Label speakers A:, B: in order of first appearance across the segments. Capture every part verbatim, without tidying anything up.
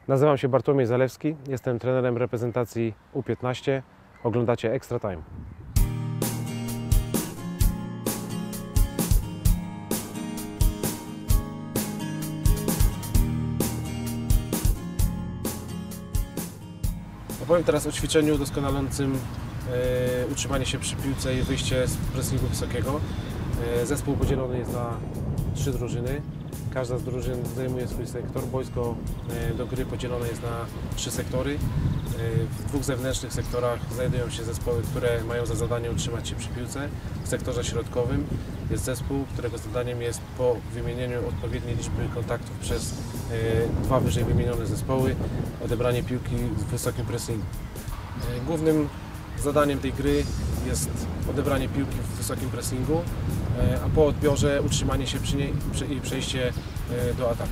A: Nazywam się Bartłomiej Zalewski, jestem trenerem reprezentacji U piętnaście. Oglądacie Extra Time. Opowiem teraz o ćwiczeniu doskonalącym e, utrzymanie się przy piłce i wyjście z pressingu wysokiego. E, zespół podzielony jest na trzy drużyny. Każda z drużyn zajmuje swój sektor. Boisko e, do gry podzielone jest na trzy sektory. E, w dwóch zewnętrznych sektorach znajdują się zespoły, które mają za zadanie utrzymać się przy piłce. W sektorze środkowym jest zespół, którego zadaniem jest po wymienieniu odpowiedniej liczby kontaktów przez e, dwa wyżej wymienione zespoły odebranie piłki w wysokim pressingu. E, głównym zadaniem tej gry jest odebranie piłki w wysokim pressingu, e, a po odbiorze utrzymanie się przy niej i przejście e, do ataku.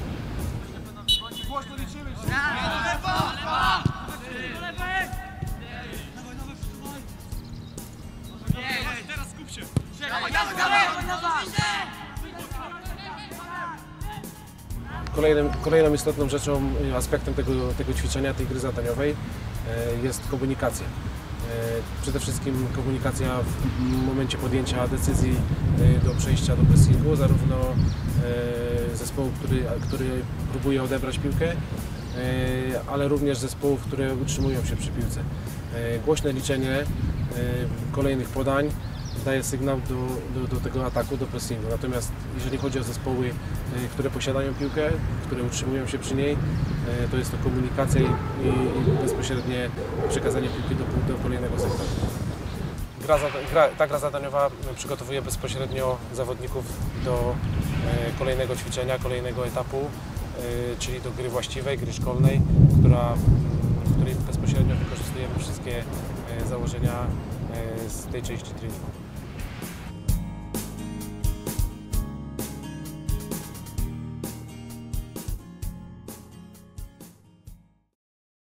A: Kolejnym, kolejną istotną rzeczą, aspektem tego, tego ćwiczenia, tej gry zadaniowej jest komunikacja. Przede wszystkim komunikacja w momencie podjęcia decyzji do przejścia do pressingu, zarówno zespołu, który, który próbuje odebrać piłkę, ale również zespołów, które utrzymują się przy piłce. Głośne liczenie kolejnych podań daje sygnał do, do, do tego ataku, do pressingu. Natomiast jeżeli chodzi o zespoły, które posiadają piłkę, które utrzymują się przy niej, to jest to komunikacja i, i bezpośrednie przekazanie piłki do, do kolejnego sektora. Gra, gra, ta gra zadaniowa przygotowuje bezpośrednio zawodników do kolejnego ćwiczenia, kolejnego etapu, czyli do gry właściwej, gry szkolnej, która, w której bezpośrednio wykorzystujemy wszystkie założenia z tej części treningu.